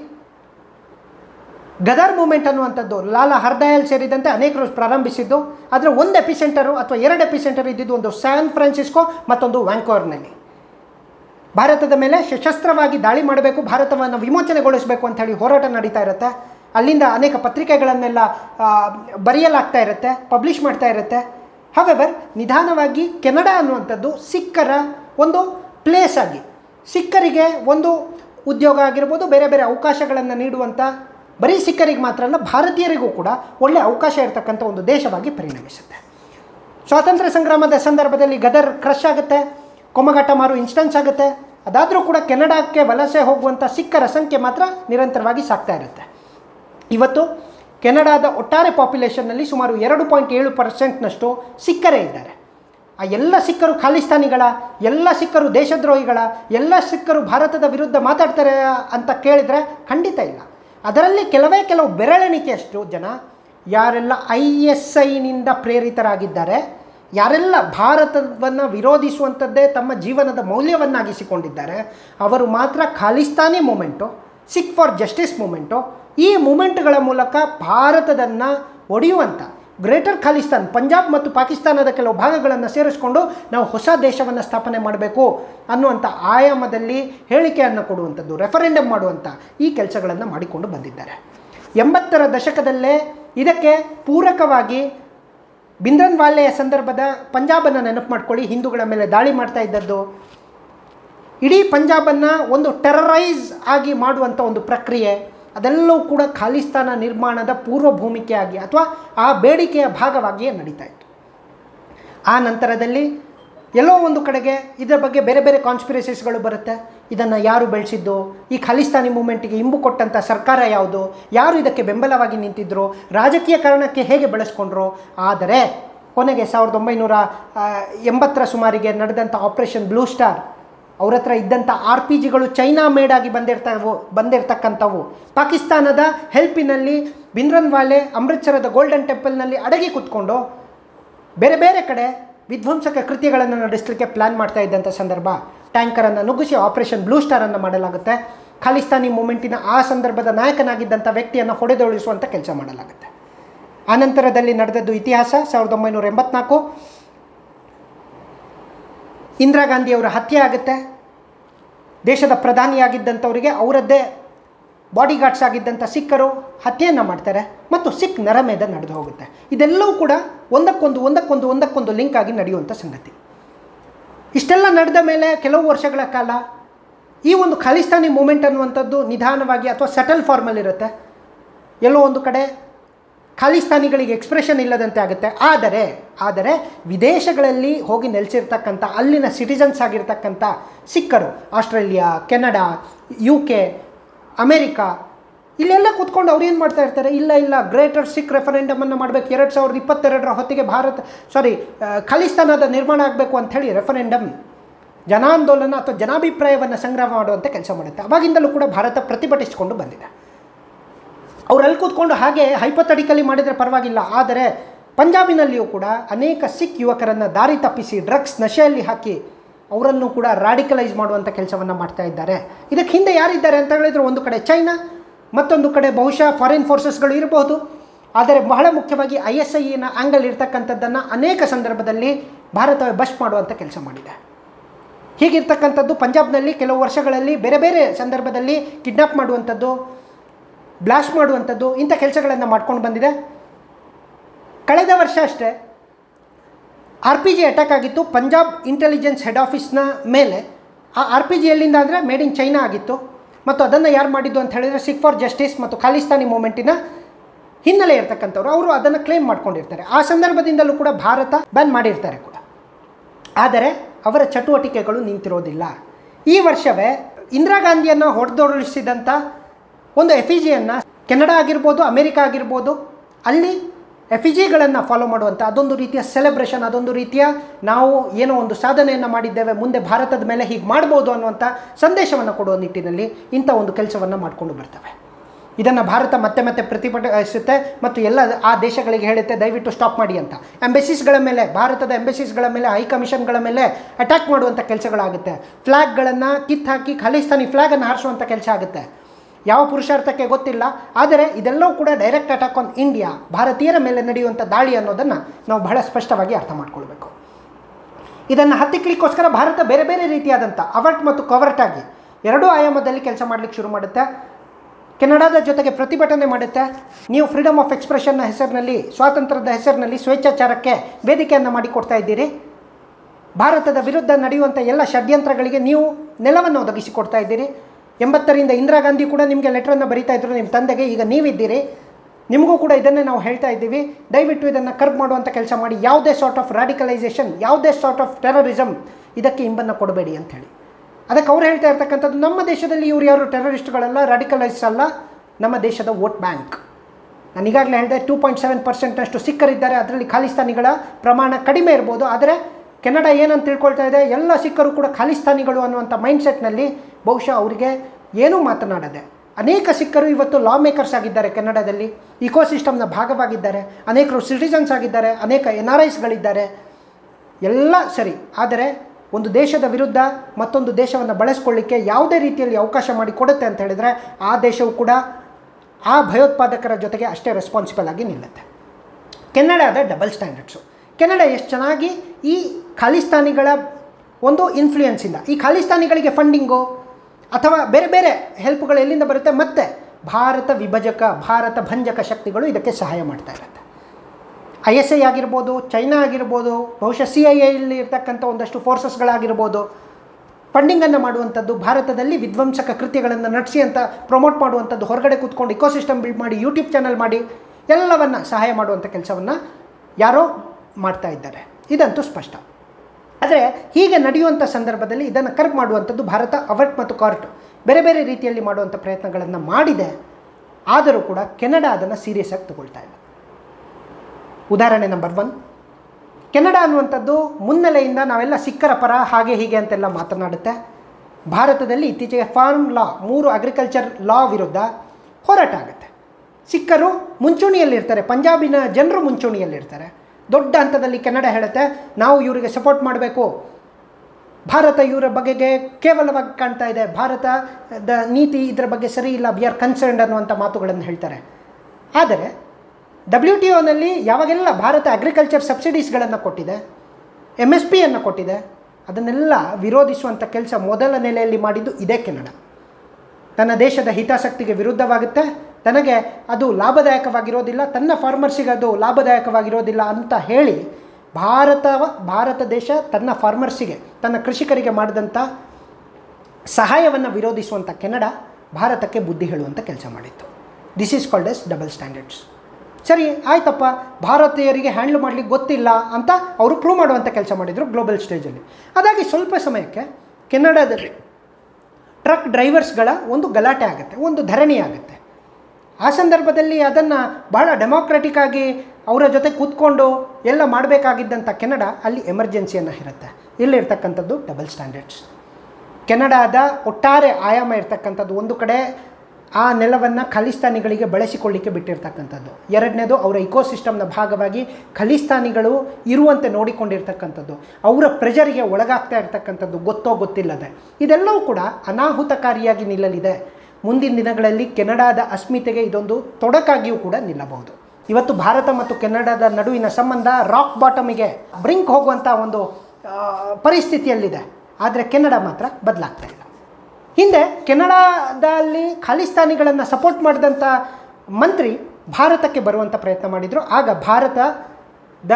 ಗದರ್ ಮೂಮೆಂಟ್ ಅನ್ನುವಂಥದ್ದು ಲಾಲಾ ಹರ್ದಯಾಲ್ ಸೇರಿದಂತೆ ಅನೇಕರು ಪ್ರಾರಂಭಿಸಿದ್ದು. ಅದರ ಒಂದು ಎಪಿಸೆಂಟರು ಅಥವಾ ಎರಡು ಎಪಿಸೆಂಟರ್ ಇದ್ದಿದ್ದು ಒಂದು ಸ್ಯಾನ್ ಫ್ರಾನ್ಸಿಸ್ಕೋ, ಮತ್ತೊಂದು ವ್ಯಾಂಕೋವರ್ನಲ್ಲಿ. ಭಾರತದ ಮೇಲೆ ಸಶಸ್ತ್ರವಾಗಿ ದಾಳಿ ಮಾಡಬೇಕು, ಭಾರತವನ್ನು ವಿಮೋಚನೆಗೊಳಿಸಬೇಕು ಅಂತ ಹೇಳಿ ಹೋರಾಟ ನಡೀತಾ ಇರುತ್ತೆ. ಅಲ್ಲಿಂದ ಅನೇಕ ಪತ್ರಿಕೆಗಳನ್ನೆಲ್ಲ ಬರೆಯಲಾಗ್ತಾ ಇರುತ್ತೆ, ಪಬ್ಲಿಷ್ ಮಾಡ್ತಾ ಇರುತ್ತೆ. ಹಾವೆವರ್ ನಿಧಾನವಾಗಿ ಕೆನಡಾ ಅನ್ನುವಂಥದ್ದು ಸಿಖ್ಖರ ಒಂದು ಪ್ಲೇಸ್ ಆಗಿ, ಸಿಖ್ಖರಿಗೆ ಒಂದು ಉದ್ಯೋಗ ಆಗಿರ್ಬೋದು, ಬೇರೆ ಬೇರೆ ಅವಕಾಶಗಳನ್ನು ನೀಡುವಂಥ, ಬರೀ ಸಿಖ್ಖರಿಗೆ ಮಾತ್ರ ಅಲ್ಲ ಭಾರತೀಯರಿಗೂ ಕೂಡ ಒಳ್ಳೆಯ ಅವಕಾಶ ಇರತಕ್ಕಂಥ ಒಂದು ದೇಶವಾಗಿ ಪರಿಣಮಿಸುತ್ತೆ. ಸ್ವಾತಂತ್ರ್ಯ ಸಂಗ್ರಾಮದ ಸಂದರ್ಭದಲ್ಲಿ ಗದರ್ ಕ್ರಶ್ ಆಗುತ್ತೆ, ಕೊಮಘಾಟ ಮಾರು ಇನ್ಸ್ಟೆನ್ಸ್ ಆಗುತ್ತೆ. ಅದಾದರೂ ಕೂಡ ಕೆನಡಾಕ್ಕೆ ವಲಸೆ ಹೋಗುವಂಥ ಸಿಖ್ಖರ ಸಂಖ್ಯೆ ಮಾತ್ರ ನಿರಂತರವಾಗಿ ಸಾಗ್ತಾ ಇರುತ್ತೆ. ಇವತ್ತು ಕೆನಡಾದ ಒಟ್ಟಾರೆ ಪಾಪ್ಯುಲೇಷನ್ನಲ್ಲಿ ಸುಮಾರು ಎರಡು ಪಾಯಿಂಟ್ ಏಳು ಪರ್ಸೆಂಟ್ನಷ್ಟು ಸಿಖ್ಖರೇ ಇದ್ದಾರೆ. ಆ ಎಲ್ಲ ಸಿಖ್ಖರು ಖಾಲಿಸ್ತಾನಿಗಳ, ಎಲ್ಲ ಸಿಖ್ಖರು ದೇಶದ್ರೋಹಿಗಳ, ಎಲ್ಲ ಸಿಖ್ಖರು ಭಾರತದ ವಿರುದ್ಧ ಮಾತಾಡ್ತಾರೆ ಅಂತ ಕೇಳಿದರೆ ಖಂಡಿತ ಇಲ್ಲ. ಅದರಲ್ಲಿ ಕೆಲವೇ ಕೆಲವು ಬೆರಳೆಣಿಕೆಯಷ್ಟು ಜನ ಯಾರೆಲ್ಲ ಐ ಎಸ್ ಐನಿಂದ ಪ್ರೇರಿತರಾಗಿದ್ದಾರೆ, ಯಾರೆಲ್ಲ ಭಾರತವನ್ನು ವಿರೋಧಿಸುವಂಥದ್ದೇ ತಮ್ಮ ಜೀವನದ ಮೌಲ್ಯವನ್ನಾಗಿಸಿಕೊಂಡಿದ್ದಾರೆ, ಅವರು ಮಾತ್ರ Khalistani movement, Sikh for justice movement, ಈ ಮೂಮೆಂಟ್ಗಳ ಮೂಲಕ ಭಾರತದನ್ನು ಒಡೆಯುವಂಥ ಗ್ರೇಟರ್ ಖಾಲಿಸ್ತಾನ್, ಪಂಜಾಬ್ ಮತ್ತು ಪಾಕಿಸ್ತಾನದ ಕೆಲವು ಭಾಗಗಳನ್ನು ಸೇರಿಸ್ಕೊಂಡು ನಾವು ಹೊಸ ದೇಶವನ್ನು ಸ್ಥಾಪನೆ ಮಾಡಬೇಕು ಅನ್ನುವಂಥ ಆಯಾಮದಲ್ಲಿ ಹೇಳಿಕೆಯನ್ನು ಕೊಡುವಂಥದ್ದು, ರೆಫರೆಂಡಮ್ ಮಾಡುವಂಥ ಈ ಕೆಲಸಗಳನ್ನು ಮಾಡಿಕೊಂಡು ಬಂದಿದ್ದಾರೆ. ಎಂಬತ್ತರ ದಶಕದಲ್ಲೇ ಇದಕ್ಕೆ ಪೂರಕವಾಗಿ ಭಿಂದ್ರನ್ವಾಲೆಯ ಸಂದರ್ಭದ ಪಂಜಾಬನ್ನು ನೆನಪು ಮಾಡ್ಕೊಳ್ಳಿ, ಹಿಂದೂಗಳ ಮೇಲೆ ದಾಳಿ ಮಾಡ್ತಾ ಇದ್ದದ್ದು, ಇಡೀ ಪಂಜಾಬನ್ನು ಒಂದು ಟೆರರೈಸ್ ಆಗಿ ಮಾಡುವಂಥ ಒಂದು ಪ್ರಕ್ರಿಯೆ, ಅದೆಲ್ಲವೂ ಕೂಡ ಖಾಲಿಸ್ತಾನ ನಿರ್ಮಾಣದ ಪೂರ್ವ ಭೂಮಿಕೆಯಾಗಿ ಅಥವಾ ಆ ಬೇಡಿಕೆಯ ಭಾಗವಾಗಿಯೇ ನಡೀತಾ ಇತ್ತು. ಆ ನಂತರದಲ್ಲಿ ಎಲ್ಲೋ ಒಂದು ಕಡೆಗೆ ಇದರ ಬಗ್ಗೆ ಬೇರೆ ಬೇರೆ ಕಾನ್ಸ್ಪಿರಸಿಸ್ಗಳು ಬರುತ್ತೆ. ಇದನ್ನು ಯಾರು ಬೆಳೆಸಿದ್ದು, ಈ ಖಾಲಿಸ್ತಾನಿ ಮೂಮೆಂಟಿಗೆ ಇಂಬು ಕೊಟ್ಟಂಥ ಸರ್ಕಾರ ಯಾವುದು, ಯಾರು ಇದಕ್ಕೆ ಬೆಂಬಲವಾಗಿ ನಿಂತಿದ್ದರು, ರಾಜಕೀಯ ಕಾರಣಕ್ಕೆ ಹೇಗೆ ಬೆಳೆಸ್ಕೊಂಡ್ರು. ಆದರೆ ಕೊನೆಗೆ ಸಾವಿರದ ಒಂಬೈನೂರ ಎಂಬತ್ತರ ಸುಮಾರಿಗೆ ನಡೆದಂಥ ಆಪರೇಷನ್ ಬ್ಲೂ ಸ್ಟಾರ್, ಅವ್ರ ಹತ್ರ ಇದ್ದಂಥ ಆರ್ ಪಿ ಜಿಗಳು ಚೈನಾ ಮೇಡಾಗಿ ಬಂದಿರ್ತಾವು ಬಂದಿರತಕ್ಕಂಥವು ಪಾಕಿಸ್ತಾನದ ಹೆಲ್ಪಿನಲ್ಲಿ ಭಿಂದ್ರನ್ವಾಲೆ, ಅಮೃತ್ಸರದ ಗೋಲ್ಡನ್ ಟೆಂಪಲ್ನಲ್ಲಿ ಅಡಗಿ ಕೂತ್ಕೊಂಡು ಬೇರೆ ಬೇರೆ ಕಡೆ ವಿಧ್ವಂಸಕ ಕೃತ್ಯಗಳನ್ನು ನಡೆಸಲಿಕ್ಕೆ ಪ್ಲ್ಯಾನ್ ಮಾಡ್ತಾ ಇದ್ದಂಥ ಸಂದರ್ಭ, ಟ್ಯಾಂಕರನ್ನು ನುಗ್ಗಿಸಿ ಆಪರೇಷನ್ ಬ್ಲೂ ಸ್ಟಾರನ್ನು ಮಾಡಲಾಗುತ್ತೆ. ಖಾಲಿಸ್ತಾನಿ ಮೂಮೆಂಟಿನ ಆ ಸಂದರ್ಭದ ನಾಯಕನಾಗಿದ್ದಂಥ ವ್ಯಕ್ತಿಯನ್ನು ಹೊಡೆದೊಳಿಸುವಂಥ ಕೆಲಸ ಮಾಡಲಾಗುತ್ತೆ. ಆನಂತರದಲ್ಲಿ ನಡೆದದ್ದು ಇತಿಹಾಸ. ಸಾವಿರದ ಒಂಬೈನೂರ ಎಂಬತ್ನಾಲ್ಕು ಇಂದಿರಾ ಗಾಂಧಿಯವರ ಹತ್ಯೆ ಆಗುತ್ತೆ. ದೇಶದ ಪ್ರಧಾನಿಯಾಗಿದ್ದಂಥವರಿಗೆ ಅವರದ್ದೇ ಬಾಡಿಗಾರ್ಡ್ಸ್ ಆಗಿದ್ದಂಥ ಸಿಖ್ಖರು ಹತ್ಯೆಯನ್ನು ಮಾಡ್ತಾರೆ ಮತ್ತು ಸಿಖ್ ನರಮೇಧ ನಡೆದು ಹೋಗುತ್ತೆ. ಇದೆಲ್ಲವೂ ಕೂಡ ಒಂದಕ್ಕೊಂದು ಒಂದಕ್ಕೊಂದು ಒಂದಕ್ಕೊಂದು ಲಿಂಕ್ ಆಗಿ ನಡೆಯುವಂಥ ಸಂಗತಿ. ಇಷ್ಟೆಲ್ಲ ನಡೆದ ಮೇಲೆ ಕೆಲವು ವರ್ಷಗಳ ಕಾಲ ಈ ಒಂದು ಖಾಲಿಸ್ತಾನಿ ಮೂಮೆಂಟ್ ಅನ್ನುವಂಥದ್ದು ನಿಧಾನವಾಗಿ ಅಥವಾ ಸಟಲ್ ಫಾರ್ಮಲ್ಲಿರುತ್ತೆ. ಎಲ್ಲೋ ಒಂದು ಕಡೆ ಖಾಲಿಸ್ತಾನಿಗಳಿಗೆ ಎಕ್ಸ್ಪ್ರೆಷನ್ ಇಲ್ಲದಂತೆ ಆಗುತ್ತೆ. ಆದರೆ ಆದರೆ ವಿದೇಶಗಳಲ್ಲಿ ಹೋಗಿ ನೆಲೆಸಿರ್ತಕ್ಕಂಥ ಅಲ್ಲಿನ ಸಿಟಿಸನ್ಸ್ ಆಗಿರ್ತಕ್ಕಂಥ ಸಿಖ್ಖರು Australia, Canada, U K, America ಇಲ್ಲೆಲ್ಲ ಕೂತ್ಕೊಂಡು ಅವ್ರು ಏನು ಮಾಡ್ತಾ ಇರ್ತಾರೆ, ಇಲ್ಲ ಇಲ್ಲ ಗ್ರೇಟರ್ ಸಿಖ್ ರೆಫರೆಂಡಮನ್ನು ಮಾಡಬೇಕು, ಎರಡು ಸಾವಿರದ ಇಪ್ಪತ್ತೆರಡರ ಹೊತ್ತಿಗೆ ಭಾರತ ಸಾರಿ ಖಾಲಿಸ್ತಾನದ ನಿರ್ಮಾಣ ಆಗಬೇಕು ಅಂಥೇಳಿ ರೆಫರೆಂಡಮ್ ಜನಾಂದೋಲನ ಅಥವಾ ಜನಾಭಿಪ್ರಾಯವನ್ನು ಸಂಗ್ರಹ ಮಾಡುವಂಥ ಕೆಲಸ ಮಾಡುತ್ತೆ. ಅವಾಗಿಂದಲೂ ಕೂಡ ಭಾರತ ಪ್ರತಿಭಟಿಸಿಕೊಂಡು ಬಂದಿದೆ. ಅವ್ರು ಅಲ್ಲಿ ಕೂತ್ಕೊಂಡು ಹಾಗೆ ಹೈಪೋಥೆಟಿಕಲಿ ಮಾಡಿದರೆ ಪರವಾಗಿಲ್ಲ. ಆದರೆ ಪಂಜಾಬಿನಲ್ಲಿಯೂ ಕೂಡ ಅನೇಕ ಸಿಖ್ ಯುವಕರನ್ನು ದಾರಿ ತಪ್ಪಿಸಿ ಡ್ರಗ್ಸ್ ನಶೆಯಲ್ಲಿ ಹಾಕಿ ಅವರನ್ನು ಕೂಡ ರಾಡಿಕಲೈಸ್ ಮಾಡುವಂಥ ಕೆಲಸವನ್ನು ಮಾಡ್ತಾ ಇದ್ದಾರೆ. ಇದಕ್ಕೆ ಹಿಂದೆ ಯಾರಿದ್ದಾರೆ ಅಂತ ಹೇಳಿದರೆ ಒಂದು ಕಡೆ ಚೈನಾ, ಮತ್ತೊಂದು ಕಡೆ ಬಹುಶಃ ಫಾರಿನ್ ಫೋರ್ಸಸ್ಗಳು ಇರಬಹುದು. ಆದರೆ ಬಹಳ ಮುಖ್ಯವಾಗಿ ಐ ಎಸ್ ಐನ ಆ್ಯಂಗಲ್ ಇರ್ತಕ್ಕಂಥದ್ದನ್ನು ಅನೇಕ ಸಂದರ್ಭದಲ್ಲಿ ಭಾರತವೇ ಬಸ್ಟ್ ಮಾಡುವಂಥ ಕೆಲಸ ಮಾಡಿದೆ. ಹೀಗಿರ್ತಕ್ಕಂಥದ್ದು ಪಂಜಾಬ್ನಲ್ಲಿ ಕೆಲವು ವರ್ಷಗಳಲ್ಲಿ ಬೇರೆ ಬೇರೆ ಸಂದರ್ಭದಲ್ಲಿ ಕಿಡ್ನಾಪ್ ಮಾಡುವಂಥದ್ದು, ಬ್ಲಾಸ್ಟ್ ಮಾಡುವಂಥದ್ದು, ಇಂಥ ಕೆಲಸಗಳನ್ನು ಮಾಡ್ಕೊಂಡು ಬಂದಿದೆ. ಕಳೆದ ವರ್ಷ ಅಷ್ಟೇ ಆರ್ ಪಿ ಜಿ ಅಟ್ಯಾಕ್ ಆಗಿತ್ತು ಪಂಜಾಬ್ ಇಂಟೆಲಿಜೆನ್ಸ್ ಹೆಡ್ ಆಫೀಸ್ನ ಮೇಲೆ. ಆ ಆರ್ ಪಿ ಜಿ ಎಲ್ಲಿಂದ ಅಂದರೆ ಮೇಡ್ ಇನ್ ಚೈನಾ ಆಗಿತ್ತು. ಮತ್ತು ಅದನ್ನು ಯಾರು ಮಾಡಿದ್ದು ಅಂತ ಹೇಳಿದರೆ ಸಿಖ್ ಫಾರ್ ಜಸ್ಟಿಸ್ ಮತ್ತು ಖಾಲಿಸ್ತಾನಿ ಮೂಮೆಂಟಿನ ಹಿನ್ನೆಲೆ ಇರ್ತಕ್ಕಂಥವ್ರು ಅವರು ಅದನ್ನು ಕ್ಲೇಮ್ ಮಾಡ್ಕೊಂಡಿರ್ತಾರೆ. ಆ ಸಂದರ್ಭದಿಂದಲೂ ಕೂಡ ಭಾರತ ಬ್ಯಾನ್ ಮಾಡಿರ್ತಾರೆ ಕೂಡ. ಆದರೆ ಅವರ ಚಟುವಟಿಕೆಗಳು ನಿಂತಿರೋದಿಲ್ಲ. ಈ ವರ್ಷವೇ ಇಂದಿರಾ ಗಾಂಧಿಯನ್ನು ಹೊಡೆದೊರಳಿಸಿದಂಥ ಒಂದು ಎಫಿಜಿಯನ್ನು ಕೆನಡಾ ಆಗಿರ್ಬೋದು, ಅಮೆರಿಕ ಆಗಿರ್ಬೋದು, ಅಲ್ಲಿ ಎಫಿಜಿಗಳನ್ನು ಫಾಲೋ ಮಾಡುವಂಥ ಅದೊಂದು ರೀತಿಯ ಸೆಲೆಬ್ರೇಷನ್, ಅದೊಂದು ರೀತಿಯ ನಾವು ಏನೋ ಒಂದು ಸಾಧನೆಯನ್ನು ಮಾಡಿದ್ದೇವೆ, ಮುಂದೆ ಭಾರತದ ಮೇಲೆ ಹೀಗೆ ಮಾಡ್ಬೋದು ಅನ್ನುವಂಥ ಸಂದೇಶವನ್ನು ಕೊಡುವ ನಿಟ್ಟಿನಲ್ಲಿ ಇಂಥ ಒಂದು ಕೆಲಸವನ್ನು ಮಾಡಿಕೊಂಡು ಬರ್ತವೆ. ಇದನ್ನು ಭಾರತ ಮತ್ತೆ ಮತ್ತೆ ಪ್ರತಿಭಟಿಸುತ್ತೆ ಮತ್ತು ಎಲ್ಲ ಆ ದೇಶಗಳಿಗೆ ಹೇಳುತ್ತೆ ದಯವಿಟ್ಟು ಸ್ಟಾಪ್ ಮಾಡಿ ಅಂತ. ಎಂಬೆಸಿಸ್ಗಳ ಮೇಲೆ, ಭಾರತದ ಎಂಬೆಸಿಸ್ಗಳ ಮೇಲೆ, ಹೈ ಕಮಿಷನ್ಗಳ ಮೇಲೆ ಅಟ್ಯಾಕ್ ಮಾಡುವಂಥ ಕೆಲಸಗಳಾಗುತ್ತೆ. ಫ್ಲ್ಯಾಗ್ಗಳನ್ನು ಕಿತ್ತಾಕಿ ಖಾಲಿಸ್ತಾನಿ ಫ್ಲ್ಯಾಗನ್ನು ಹಾರಿಸುವಂಥ ಕೆಲಸ ಆಗುತ್ತೆ. ಯಾವ ಪುರುಷಾರ್ಥಕ್ಕೆ ಗೊತ್ತಿಲ್ಲ, ಆದರೆ ಇದೆಲ್ಲವೂ ಕೂಡ ಡೈರೆಕ್ಟ್ ಅಟ್ಯಾಕ್ ಆನ್ ಇಂಡಿಯಾ, ಭಾರತೀಯರ ಮೇಲೆ ನಡೆಯುವಂಥ ದಾಳಿ ಅನ್ನೋದನ್ನು ನಾವು ಬಹಳ ಸ್ಪಷ್ಟವಾಗಿ ಅರ್ಥ ಮಾಡ್ಕೊಳ್ಬೇಕು. ಇದನ್ನು ಹತ್ತಿಕ್ಕಲಿಕ್ಕೋಸ್ಕರ ಭಾರತ ಬೇರೆ ಬೇರೆ ರೀತಿಯಾದಂಥ ಅವರ್ಟ್ ಮತ್ತು ಕವರ್ಟ್ ಆಗಿ ಎರಡೂ ಆಯಾಮದಲ್ಲಿ ಕೆಲಸ ಮಾಡಲಿಕ್ಕೆ ಶುರು ಮಾಡುತ್ತೆ. ಕೆನಡಾದ ಜೊತೆಗೆ ಪ್ರತಿಭಟನೆ ಮಾಡುತ್ತೆ. ನೀವು ಫ್ರೀಡಮ್ ಆಫ್ ಎಕ್ಸ್ಪ್ರೆಷನ್ನ ಹೆಸರಿನಲ್ಲಿ, ಸ್ವಾತಂತ್ರ್ಯದ ಹೆಸರಿನಲ್ಲಿ ಸ್ವೇಚ್ಛಾಚಾರಕ್ಕೆ ವೇದಿಕೆಯನ್ನು ಮಾಡಿಕೊಡ್ತಾ ಇದ್ದೀರಿ. ಭಾರತದ ವಿರುದ್ಧ ನಡೆಯುವಂಥ ಎಲ್ಲ ಷಡ್ಯಂತ್ರಗಳಿಗೆ ನೀವು ನೆಲವನ್ನು ಒದಗಿಸಿಕೊಡ್ತಾ ಇದ್ದೀರಿ. ಎಂಬತ್ತರಿಂದ ಇಂದಿರಾ ಗಾಂಧಿ ಕೂಡ ನಿಮಗೆ ಲೆಟ್ರನ್ನು ಬರೀತಾ ಇದ್ರು ನಿಮ್ಮ ತಂದೆಗೆ, ಈಗ ನೀವಿದ್ದೀರಿ, ನಿಮಗೂ ಕೂಡ ಇದನ್ನೇ ನಾವು ಹೇಳ್ತಾ ಇದ್ದೀವಿ, ದಯವಿಟ್ಟು ಇದನ್ನು ಕರ್ಬ್ ಮಾಡುವಂಥ ಕೆಲಸ ಮಾಡಿ. ಯಾವುದೇ ಸಾರ್ಟ್ ಆಫ್ ರಾಡಿಕಲೈಸೇಷನ್, ಯಾವುದೇ ಸಾರ್ಟ್ ಆಫ್ ಟೆರರಿಸಮ್ ಇದಕ್ಕೆ ಇಂಬನ್ನು ಕೊಡಬೇಡಿ ಅಂಥೇಳಿ. ಅದಕ್ಕೆ ಅವ್ರು ಹೇಳ್ತಾ ಇರ್ತಕ್ಕಂಥದ್ದು, ನಮ್ಮ ದೇಶದಲ್ಲಿ ಇವ್ರು ಯಾರು ಟೆರರಿಸ್ಟ್ಗಳೆಲ್ಲ, ರಾಡಿಕಲೈಸ್ ಅಲ್ಲ, ನಮ್ಮ ದೇಶದ ವೋಟ್ ಬ್ಯಾಂಕ್. ನಾನು ಈಗಾಗಲೇ ಹೇಳಿದೆ ಟೂ ಪಾಯಿಂಟ್ ಸೆವೆನ್ ಪರ್ಸೆಂಟ್ನಷ್ಟು ಸಿಖ್ಖರಿದ್ದಾರೆ, ಅದರಲ್ಲಿ ಖಾಲಿಸ್ತಾನಿಗಳ ಪ್ರಮಾಣ ಕಡಿಮೆ ಇರ್ಬೋದು. ಆದರೆ ಕೆನಡಾ ಏನಂತ ತಿಳ್ಕೊಳ್ತಾ ಇದೆ, ಎಲ್ಲ ಸಿಖ್ಖರು ಕೂಡ ಖಾಲಿಸ್ತಾನಿಗಳು ಅನ್ನುವಂಥ ಮೈಂಡ್ಸೆಟ್ನಲ್ಲಿ ಬಹುಶಃ ಅವರಿಗೆ ಏನೂ ಮಾತನಾಡದೆ ಅನೇಕ ಸಿಖ್ಖರು ಇವತ್ತು ಲಾ ಮೇಕರ್ಸ್ ಆಗಿದ್ದಾರೆ. ಕೆನಡಾದಲ್ಲಿ ಇಕೋಸಿಸ್ಟಮ್ನ ಭಾಗವಾಗಿದ್ದಾರೆ, ಅನೇಕರು ಸಿಟಿಸನ್ಸ್ ಆಗಿದ್ದಾರೆ, ಅನೇಕ ಎನ್ ಆರ್ ಐಸ್ಗಳಿದ್ದಾರೆ, ಎಲ್ಲ ಸರಿ. ಆದರೆ ಒಂದು ದೇಶದ ವಿರುದ್ಧ ಮತ್ತೊಂದು ದೇಶವನ್ನು ಬಳಸ್ಕೊಳ್ಳಿಕ್ಕೆ ಯಾವುದೇ ರೀತಿಯಲ್ಲಿ ಅವಕಾಶ ಮಾಡಿ ಕೊಡುತ್ತೆ ಅಂತ ಹೇಳಿದರೆ ಆ ದೇಶವು ಕೂಡ ಆ ಭಯೋತ್ಪಾದಕರ ಜೊತೆಗೆ ಅಷ್ಟೇ ರೆಸ್ಪಾನ್ಸಿಬಲ್ ಆಗಿ ನಿಲ್ಲುತ್ತೆ. ಕೆನಡಾದ ಡಬಲ್ ಸ್ಟ್ಯಾಂಡರ್ಡ್ಸು. ಕೆನಡಾ ಎಷ್ಟು ಚೆನ್ನಾಗಿ ಈ ಖಾಲಿಸ್ತಾನಿಗಳ ಒಂದು ಇನ್ಫ್ಲೂಯೆನ್ಸಿಂದ, ಈ ಖಾಲಿಸ್ತಾನಿಗಳಿಗೆ ಫಂಡಿಂಗು ಅಥವಾ ಬೇರೆ ಬೇರೆ ಹೆಲ್ಪ್ಗಳು ಎಲ್ಲಿಂದ ಬರುತ್ತೆ, ಮತ್ತು ಭಾರತ ವಿಭಜಕ, ಭಾರತ ಭಂಜಕ ಶಕ್ತಿಗಳು ಇದಕ್ಕೆ ಸಹಾಯ ಮಾಡ್ತಾ ಇರುತ್ತೆ. ಐ ಎಸ್ ಐ ಆಗಿರ್ಬೋದು, ಚೈನಾ ಆಗಿರ್ಬೋದು, ಬಹುಶಃ ಸಿ ಐ ಎಲ್ಲಿ ಇರ್ತಕ್ಕಂಥ ಒಂದಷ್ಟು ಫೋರ್ಸಸ್ಗಳಾಗಿರ್ಬೋದು, ಫಂಡಿಂಗನ್ನು ಮಾಡುವಂಥದ್ದು, ಭಾರತದಲ್ಲಿ ವಿಧ್ವಂಸಕ ಕೃತ್ಯಗಳನ್ನು ನಡೆಸಿ ಅಂತ ಪ್ರಮೋಟ್ ಮಾಡುವಂಥದ್ದು, ಹೊರಗಡೆ ಕೂತ್ಕೊಂಡು ಇಕೋಸಿಸ್ಟಮ್ ಬಿಲ್ಡ್ ಮಾಡಿ, ಯೂಟ್ಯೂಬ್ ಚಾನಲ್ ಮಾಡಿ ಎಲ್ಲವನ್ನು ಸಹಾಯ ಮಾಡುವಂಥ ಕೆಲಸವನ್ನು ಯಾರೋ ಮಾಡ್ತಾ ಇದ್ದಾರೆ, ಇದಂತೂ ಸ್ಪಷ್ಟ. ಆದರೆ ಹೀಗೆ ನಡೆಯುವಂಥ ಸಂದರ್ಭದಲ್ಲಿ ಇದನ್ನು ಕರ್ಬ್ ಮಾಡುವಂಥದ್ದು ಭಾರತ ಅವರ್ಟ್ ಮತ್ತು ಕಾರ್ಟ್ ಬೇರೆ ಬೇರೆ ರೀತಿಯಲ್ಲಿ ಮಾಡುವಂಥ ಪ್ರಯತ್ನಗಳನ್ನು ಮಾಡಿದೆ. ಆದರೂ ಕೂಡ ಕೆನಡಾ ಅದನ್ನು ಸೀರಿಯಸ್ ಆಗಿ ತಗೊಳ್ತಾ ಇಲ್ಲ. ಉದಾಹರಣೆ ನಂಬರ್ ಒನ್, ಕೆನಡಾ ಅನ್ನುವಂಥದ್ದು ಮುನ್ನೆಲೆಯಿಂದ ನಾವೆಲ್ಲ ಸಿಖ್ಖರ ಪರ ಹಾಗೆ ಹೀಗೆ ಅಂತೆಲ್ಲ ಮಾತನಾಡುತ್ತೆ. ಭಾರತದಲ್ಲಿ ಇತ್ತೀಚೆಗೆ ಫಾರ್ಮ್ ಲಾ, ಮೂರು ಅಗ್ರಿಕಲ್ಚರ್ ಲಾ ವಿರುದ್ಧ ಹೋರಾಟ ಆಗುತ್ತೆ. ಸಿಖ್ಖರು ಮುಂಚೂಣಿಯಲ್ಲಿರ್ತಾರೆ, ಪಂಜಾಬಿನ ಜನರು ಮುಂಚೂಣಿಯಲ್ಲಿರ್ತಾರೆ. ದೊಡ್ಡ ಹಂತದಲ್ಲಿ ಕೆನಡಾ ಹೇಳುತ್ತೆ ನಾವು ಇವರಿಗೆ ಸಪೋರ್ಟ್ ಮಾಡಬೇಕು, ಭಾರತ ಇವರ ಬಗೆಗೆ ಕೇವಲವಾಗಿ ಕಾಣ್ತಾ ಇದೆ, ಭಾರತದ ನೀತಿ ಇದರ ಬಗ್ಗೆ ಸರಿ ಇಲ್ಲ, ವಿ ಆರ್ ಕನ್ಸರ್ನ್ಡ್ ಅನ್ನುವಂಥ ಮಾತುಗಳನ್ನು ಹೇಳ್ತಾರೆ. ಆದರೆ ಡಬ್ಲ್ಯೂ ಟಿ ಒನಲ್ಲಿ ಯಾವಾಗೆಲ್ಲ ಭಾರತ ಅಗ್ರಿಕಲ್ಚರ್ ಸಬ್ಸಿಡೀಸ್ಗಳನ್ನು ಕೊಟ್ಟಿದೆ, ಎಮ್ ಎಸ್ ಪಿಯನ್ನು ಕೊಟ್ಟಿದೆ, ಅದನ್ನೆಲ್ಲ ವಿರೋಧಿಸುವಂಥ ಕೆಲಸ ಮೊದಲ ನೆಲೆಯಲ್ಲಿ ಮಾಡಿದ್ದು ಇದೇ ಕೆನಡಾ. ತನ್ನ ದೇಶದ ಹಿತಾಸಕ್ತಿಗೆ ವಿರುದ್ಧವಾಗುತ್ತೆ, ತನಗೆ ಅದು ಲಾಭದಾಯಕವಾಗಿರೋದಿಲ್ಲ, ತನ್ನ ಫಾರ್ಮರ್ಸಿಗೆ ಅದು ಲಾಭದಾಯಕವಾಗಿರೋದಿಲ್ಲ ಅಂತ ಹೇಳಿ ಭಾರತ ಭಾರತ ದೇಶ ತನ್ನ ಫಾರ್ಮರ್ಸಿಗೆ, ತನ್ನ ಕೃಷಿಕರಿಗೆ ಮಾಡಿದಂಥ ಸಹಾಯವನ್ನು ವಿರೋಧಿಸುವಂಥ ಕೆನಡಾ ಭಾರತಕ್ಕೆ ಬುದ್ಧಿ ಹೇಳುವಂಥ ಕೆಲಸ ಮಾಡಿತ್ತು. This is called as double standards. ಸರಿ ಆಯ್ತಪ್ಪ, ಭಾರತೀಯರಿಗೆ ಹ್ಯಾಂಡ್ಲ್ ಮಾಡಲಿಕ್ಕೆ ಗೊತ್ತಿಲ್ಲ ಅಂತ ಅವರು ಪ್ರೂವ್ ಮಾಡುವಂಥ ಕೆಲಸ ಮಾಡಿದರು ಗ್ಲೋಬಲ್ ಸ್ಟೇಜಲ್ಲಿ. ಅದಾಗಿ ಸ್ವಲ್ಪ ಸಮಯಕ್ಕೆ ಕೆನಡಾದಲ್ಲಿ ಟ್ರಕ್ ಡ್ರೈವರ್ಸ್ಗಳ ಒಂದು ಗಲಾಟೆ ಆಗುತ್ತೆ, ಒಂದು ಧರಣಿ ಆಗುತ್ತೆ. ಆ ಸಂದರ್ಭದಲ್ಲಿ ಅದನ್ನು ಭಾಳ ಡೆಮೋಕ್ರೆಟಿಕ್ ಆಗಿ ಅವರ ಜೊತೆ ಕೂತ್ಕೊಂಡು ಎಲ್ಲ ಮಾಡಬೇಕಾಗಿದ್ದಂಥ ಕೆನಡಾ ಅಲ್ಲಿ ಎಮರ್ಜೆನ್ಸಿಯನ್ನು ಇರುತ್ತೆ. ಇಲ್ಲಿರ್ತಕ್ಕಂಥದ್ದು ಡಬಲ್ ಸ್ಟ್ಯಾಂಡರ್ಡ್ಸ್. ಕೆನಡಾದ ಒಟ್ಟಾರೆ ಆಯಾಮ ಇರ್ತಕ್ಕಂಥದ್ದು, ಒಂದು ಕಡೆ ಆ ನೆಲವನ್ನು ಖಲಿಸ್ತಾನಿಗಳಿಗೆ ಬಳಸಿಕೊಳ್ಳಿಕ್ಕೆ ಬಿಟ್ಟಿರ್ತಕ್ಕಂಥದ್ದು, ಎರಡನೇದು ಅವರ ಇಕೋಸಿಸ್ಟಮ್ನ ಭಾಗವಾಗಿ ಖಲಿಸ್ತಾನಿಗಳು ಇರುವಂತೆ ನೋಡಿಕೊಂಡಿರ್ತಕ್ಕಂಥದ್ದು, ಅವರ ಪ್ರೆಷರಿಗೆ ಒಳಗಾಗ್ತಾ ಇರ್ತಕ್ಕಂಥದ್ದು ಗೊತ್ತೋ ಗೊತ್ತಿಲ್ಲದೆ, ಇದೆಲ್ಲವೂ ಕೂಡ ಅನಾಹುತಕಾರಿಯಾಗಿ ನಿಲ್ಲಲಿದೆ. ಮುಂದಿನ ದಿನಗಳಲ್ಲಿ ಕೆನಡಾದ ಅಸ್ಮಿತೆಗೆ ಇದೊಂದು ತೊಡಕಾಗಿಯೂ ಕೂಡ ನಿಲ್ಲಬಹುದು. ಇವತ್ತು ಭಾರತ ಮತ್ತು ಕೆನಡಾದ ನಡುವಿನ ಸಂಬಂಧ ರಾಕ್ ಬಾಟಮಿಗೆ ಬ್ರಿಂಕ್ ಹೋಗುವಂಥ ಒಂದು ಪರಿಸ್ಥಿತಿಯಲ್ಲಿದೆ. ಆದರೆ ಕೆನಡಾ ಮಾತ್ರ ಬದಲಾಗ್ತಾ ಇಲ್ಲ. ಹಿಂದೆ ಕೆನಡಾದಲ್ಲಿ ಖಾಲಿಸ್ತಾನಿಗಳನ್ನು ಸಪೋರ್ಟ್ ಮಾಡಿದಂಥ ಮಂತ್ರಿ ಭಾರತಕ್ಕೆ ಬರುವಂಥ ಪ್ರಯತ್ನ ಮಾಡಿದರು. ಆಗ ಭಾರತದ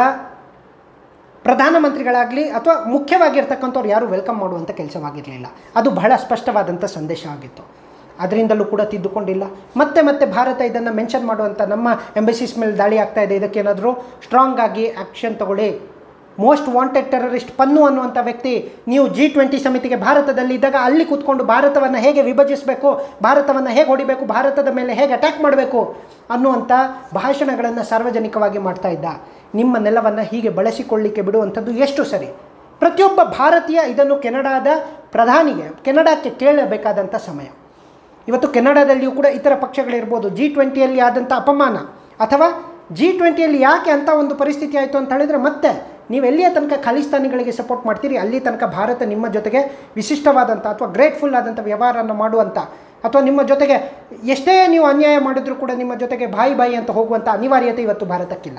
ಪ್ರಧಾನಮಂತ್ರಿಗಳಾಗಲಿ ಅಥವಾ ಮುಖ್ಯವಾಗಿರ್ತಕ್ಕಂಥವ್ರು ಯಾರೂ ವೆಲ್ಕಮ್ ಮಾಡುವಂಥ ಕೆಲಸವಾಗಿರಲಿಲ್ಲ. ಅದು ಬಹಳ ಸ್ಪಷ್ಟವಾದಂಥ ಸಂದೇಶ ಆಗಿತ್ತು. ಅದರಿಂದಲೂ ಕೂಡ ತಿದ್ದುಕೊಂಡಿಲ್ಲ. ಮತ್ತೆ ಮತ್ತೆ ಭಾರತ ಇದನ್ನು ಮೆನ್ಷನ್ ಮಾಡುವಂಥ ನಮ್ಮ ಎಂಬಸಿಸ್ ಮೇಲೆ ದಾಳಿ ಆಗ್ತಾ ಇದೆ, ಇದಕ್ಕೇನಾದರೂ ಸ್ಟ್ರಾಂಗ್ ಆಗಿ ಆ್ಯಕ್ಷನ್ ತಗೊಳ್ಳಿ. ಮೋಸ್ಟ್ ವಾಂಟೆಡ್ ಟೆರರಿಸ್ಟ್ ಪನ್ನು ಅನ್ನುವಂಥ ವ್ಯಕ್ತಿ ನೀವು ಜಿ ಟ್ವೆಂಟಿ ಸಮಿತಿಗೆ ಭಾರತದಲ್ಲಿ ಇದ್ದಾಗ ಅಲ್ಲಿ ಕೂತ್ಕೊಂಡು ಭಾರತವನ್ನು ಹೇಗೆ ವಿಭಜಿಸಬೇಕು, ಭಾರತವನ್ನು ಹೇಗೆ ಹೊಡಿಬೇಕು, ಭಾರತದ ಮೇಲೆ ಹೇಗೆ ಅಟ್ಯಾಕ್ ಮಾಡಬೇಕು ಅನ್ನುವಂಥ ಭಾಷಣಗಳನ್ನು ಸಾರ್ವಜನಿಕವಾಗಿ ಮಾಡ್ತಾ ಇದ್ದ. ನಿಮ್ಮ ನೆಲವನ್ನು ಹೀಗೆ ಬಳಸಿಕೊಳ್ಳಿಕ್ಕೆ ಬಿಡುವಂಥದ್ದು ಎಷ್ಟು ಸರಿ? ಪ್ರತಿಯೊಬ್ಬ ಭಾರತೀಯ ಇದನ್ನು ಕೆನಡಾದ ಪ್ರಧಾನಿಗೆ, ಕೆನಡಾಕ್ಕೆ ಕೇಳಬೇಕಾದಂಥ ಸಮಯ. ಇವತ್ತು ಕೆನಡಾದಲ್ಲಿಯೂ ಕೂಡ ಇತರ ಪಕ್ಷಗಳಿರ್ಬೋದು. ಜಿ ಟ್ವೆಂಟಿಯಲ್ಲಿ ಆದಂಥ ಅಪಮಾನ ಅಥವಾ ಜಿ ಟ್ವೆಂಟಿಯಲ್ಲಿ ಯಾಕೆ ಅಂಥ ಒಂದು ಪರಿಸ್ಥಿತಿ ಆಯಿತು ಅಂತ ಹೇಳಿದರೆ, ಮತ್ತೆ ನೀವು ಎಲ್ಲಿಯ ತನಕ ಖಾಲಿಸ್ತಾನಿಗಳಿಗೆ ಸಪೋರ್ಟ್ ಮಾಡ್ತೀರಿ ಅಲ್ಲಿ ತನಕ ಭಾರತ ನಿಮ್ಮ ಜೊತೆಗೆ ವಿಶಿಷ್ಟವಾದಂಥ ಅಥವಾ ಗ್ರೇಟ್ಫುಲ್ ಆದಂಥ ವ್ಯವಹಾರವನ್ನು ಮಾಡುವಂಥ ಅಥವಾ ನಿಮ್ಮ ಜೊತೆಗೆ ಎಷ್ಟೇ ನೀವು ಅನ್ಯಾಯ ಮಾಡಿದರೂ ಕೂಡ ನಿಮ್ಮ ಜೊತೆಗೆ ಬಾಯಿ ಬಾಯಿ ಅಂತ ಹೋಗುವಂಥ ಅನಿವಾರ್ಯತೆ ಇವತ್ತು ಭಾರತಕ್ಕಿಲ್ಲ.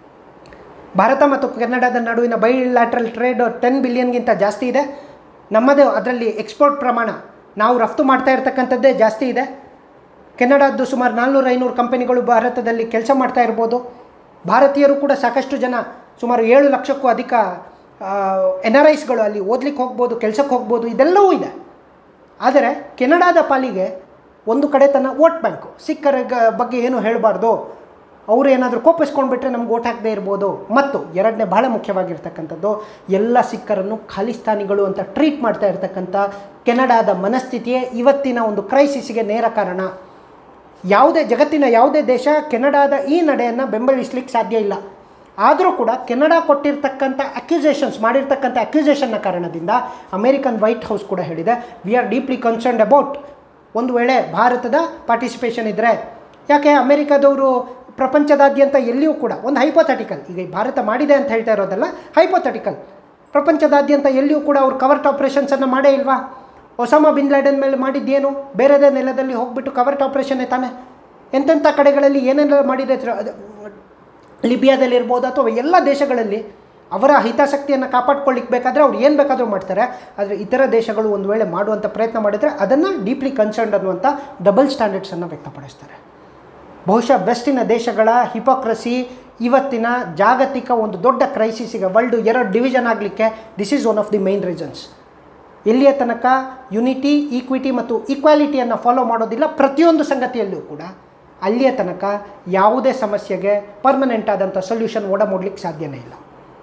ಭಾರತ ಮತ್ತು ಕೆನಡಾದ ನಡುವಿನ ಬೈಲ್ಯಾಟ್ರಲ್ ಟ್ರೇಡ್ ಟೆನ್ ಬಿಲಿಯನ್ಗಿಂತ ಜಾಸ್ತಿ ಇದೆ. ನಮ್ಮದೇ ಅದರಲ್ಲಿ ಎಕ್ಸ್ಪೋರ್ಟ್ ಪ್ರಮಾಣ ನಾವು ರಫ್ತು ಮಾಡ್ತಾ ಇರ್ತಕ್ಕಂಥದ್ದೇ ಜಾಸ್ತಿ ಇದೆ. ಕೆನಡಾದ್ದು ಸುಮಾರು ನಾಲ್ನೂರು ಐನೂರು ಕಂಪನಿಗಳು ಭಾರತದಲ್ಲಿ ಕೆಲಸ ಮಾಡ್ತಾ ಇರ್ಬೋದು. ಭಾರತೀಯರು ಕೂಡ ಸಾಕಷ್ಟು ಜನ, ಸುಮಾರು ಏಳು ಲಕ್ಷಕ್ಕೂ ಅಧಿಕ ಎನ್ ಆರ್ ಐಸ್ಗಳು ಅಲ್ಲಿ ಓದಲಿಕ್ಕೆ ಹೋಗ್ಬೋದು, ಕೆಲಸಕ್ಕೆ ಹೋಗ್ಬೋದು, ಇದೆಲ್ಲವೂ ಇದೆ. ಆದರೆ ಕೆನಡಾದ ಪಾಲಿಗೆ ಒಂದು ಕಡೆ ತನ್ನ ವೋಟ್ ಬ್ಯಾಂಕು, ಸಿಖ್ಖರ ಬಗ್ಗೆ ಏನು ಹೇಳಬಾರ್ದು, ಅವರು ಏನಾದರೂ ಕೋಪಿಸ್ಕೊಂಡ್ಬಿಟ್ರೆ ನಮ್ಗೆ ಓಟ್ ಹಾಕದೇ ಇರ್ಬೋದು. ಮತ್ತು ಎರಡನೇ ಬಹಳ ಮುಖ್ಯವಾಗಿರ್ತಕ್ಕಂಥದ್ದು, ಎಲ್ಲ ಸಿಖ್ಖರನ್ನು ಖಾಲಿಸ್ತಾನಿಗಳು ಅಂತ ಟ್ರೀಟ್ ಮಾಡ್ತಾ ಇರ್ತಕ್ಕಂಥ ಕೆನಡಾದ ಮನಸ್ಥಿತಿಯೇ ಇವತ್ತಿನ ಒಂದು ಕ್ರೈಸಿಸ್ಗೆ ನೇರ ಕಾರಣ. ಯಾವುದೇ ಜಗತ್ತಿನ ಯಾವುದೇ ದೇಶ ಕೆನಡಾದ ಈ ನಡೆಯನ್ನು ಬೆಂಬಲಿಸಲಿಕ್ಕೆ ಸಾಧ್ಯ ಇಲ್ಲ. ಆದರೂ ಕೂಡ ಕೆನಡಾ ಕೊಟ್ಟಿರ್ತಕ್ಕಂಥ ಅಕ್ಯುಸೇಷನ್ಸ್ ಮಾಡಿರ್ತಕ್ಕಂಥ ಅಕ್ಯುಸೇಷನ್ನ ಕಾರಣದಿಂದ ಅಮೇರಿಕನ್ ವೈಟ್ ಹೌಸ್ ಕೂಡ ಹೇಳಿದೆ, we are deeply concerned about ಒಂದು ವೇಳೆ ಭಾರತದ ಪಾರ್ಟಿಸಿಪೇಷನ್ ಇದ್ದರೆ. ಯಾಕೆ ಅಮೇರಿಕಾದವರು ಪ್ರಪಂಚದಾದ್ಯಂತ ಎಲ್ಲಿಯೂ ಕೂಡ ಒಂದು ಹೈಪೋಥೆಟಿಕಲ್, ಈಗ ಭಾರತ ಮಾಡಿದೆ ಅಂತ ಹೇಳ್ತಾ ಇರೋದಲ್ಲ, ಹೈಪೋಥೆಟಿಕಲ್, ಪ್ರಪಂಚದಾದ್ಯಂತ ಎಲ್ಲಿಯೂ ಕೂಡ ಅವರು ಕವರ್ಟ್ ಆಪ್ರೇಷನ್ಸನ್ನು ಮಾಡೇ ಇಲ್ವಾ? ಒಸಾಮಾ ಬಿನ್ ಲ್ಯಾಡನ್ ಮೇಲೆ ಮಾಡಿದ್ದೇನು? ಬೇರೆದೇ ನೆಲದಲ್ಲಿ ಹೋಗ್ಬಿಟ್ಟು ಕವರ್ಟ್ ಆಪ್ರೇಷನ್ನೇ ತಾನೆ. ಎಂತೆಂಥ ಕಡೆಗಳಲ್ಲಿ ಏನೆಲ್ಲ ಮಾಡಿದೆ, ಲಿಬಿಯಾದಲ್ಲಿರ್ಬೋದು ಅಥವಾ ಎಲ್ಲ ದೇಶಗಳಲ್ಲಿ ಅವರ ಹಿತಾಸಕ್ತಿಯನ್ನು ಕಾಪಾಡ್ಕೊಳ್ಳಿಕ್ಕೆ ಬೇಕಾದರೆ ಅವ್ರು ಏನು ಬೇಕಾದರೂ ಮಾಡ್ತಾರೆ. ಆದರೆ ಇತರ ದೇಶಗಳು ಒಂದು ವೇಳೆ ಮಾಡುವಂಥ ಪ್ರಯತ್ನ ಮಾಡಿದರೆ ಅದನ್ನು ಡೀಪ್ಲಿ ಕನ್ಸರ್ನ್ಡ್ ಅನ್ನುವಂಥ ಡಬಲ್ ಸ್ಟ್ಯಾಂಡರ್ಡ್ಸನ್ನು ವ್ಯಕ್ತಪಡಿಸ್ತಾರೆ. ಬಹುಶಃ ವೆಸ್ಟಿನ ದೇಶಗಳ ಹಿಪೋಕ್ರಸಿ ಇವತ್ತಿನ ಜಾಗತಿಕ ಒಂದು ದೊಡ್ಡ ಕ್ರೈಸಿಸಿಗೆ, ವರ್ಲ್ಡು ಎರಡು ಡಿವಿಷನ್ ಆಗಲಿಕ್ಕೆ this is one of the main reasons. ಎಲ್ಲಿಯ ತನಕ ಯುನಿಟಿ, ಈಕ್ವಿಟಿ ಮತ್ತು ಈಕ್ವಾಲಿಟಿಯನ್ನು ಫಾಲೋ ಮಾಡೋದಿಲ್ಲ ಪ್ರತಿಯೊಂದು ಸಂಗತಿಯಲ್ಲಿಯೂ ಕೂಡ, ಅಲ್ಲಿಯ ತನಕ ಯಾವುದೇ ಸಮಸ್ಯೆಗೆ ಪರ್ಮನೆಂಟ್ ಆದಂಥ ಸೊಲ್ಯೂಷನ್ ಒಡಮೂಡಲಿಕ್ಕೆ ಸಾಧ್ಯನೇ ಇಲ್ಲ.